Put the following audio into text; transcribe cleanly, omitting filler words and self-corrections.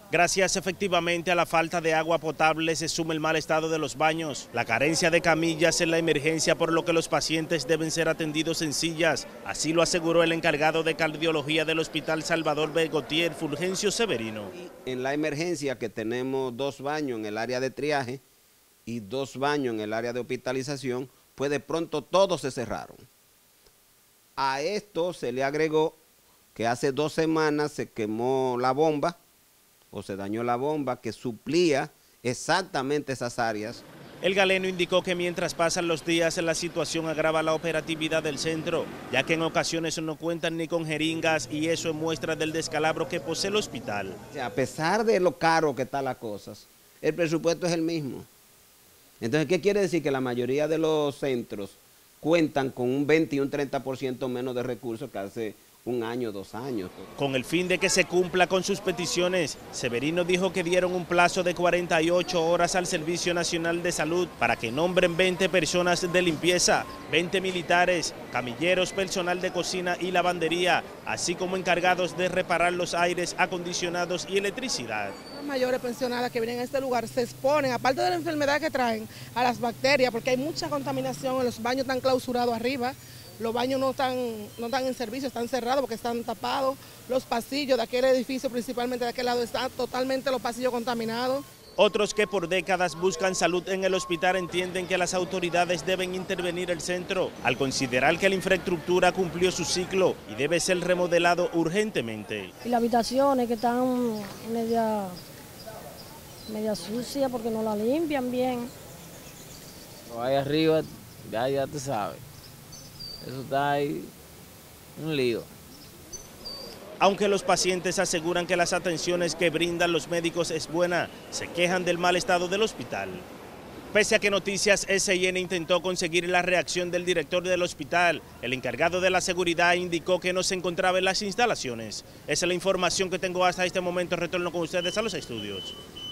Gracias efectivamente a la falta de agua potable se suma el mal estado de los baños, la carencia de camillas en la emergencia, por lo que los pacientes deben ser atendidos en sillas. Así lo aseguró el encargado de cardiología del Hospital Salvador B. Gautier, Fulgencio Severino. En la emergencia, que tenemos 2 baños en el área de triaje y 2 baños en el área de hospitalización, pues de pronto todos se cerraron. A esto se le agregó que hace 2 semanas se quemó la bomba, o se dañó la bomba que suplía exactamente esas áreas. El galeno indicó que mientras pasan los días la situación agrava la operatividad del centro, ya que en ocasiones no cuentan ni con jeringas, y eso es muestra del descalabro que posee el hospital. A pesar de lo caro que están las cosas, el presupuesto es el mismo. Entonces, ¿qué quiere decir? Que la mayoría de los centros cuentan con un 20 y un 30% menos de recursos que hace 1 año, 2 años. Con el fin de que se cumpla con sus peticiones, Severino dijo que dieron un plazo de 48 horas al Servicio Nacional de Salud para que nombren 20 personas de limpieza, 20 militares, camilleros, personal de cocina y lavandería, así como encargados de reparar los aires acondicionados y electricidad. Las mayores pensionadas que vienen a este lugar se exponen, aparte de la enfermedad que traen, a las bacterias, porque hay mucha contaminación, los baños están clausurados arriba. Los baños no están en servicio, están cerrados porque están tapados. Los pasillos de aquel edificio, principalmente de aquel lado, están totalmente los pasillos contaminados. Otros que por décadas buscan salud en el hospital entienden que las autoridades deben intervenir el centro, al considerar que la infraestructura cumplió su ciclo y debe ser remodelado urgentemente. Y las habitaciones que están media sucias porque no la limpian bien. Ahí arriba, ya te sabes. Eso está ahí, un lío. Aunque los pacientes aseguran que las atenciones que brindan los médicos es buena, se quejan del mal estado del hospital. Pese a que Noticias SIN intentó conseguir la reacción del director del hospital, el encargado de la seguridad indicó que no se encontraba en las instalaciones. Esa es la información que tengo hasta este momento. Retorno con ustedes a los estudios.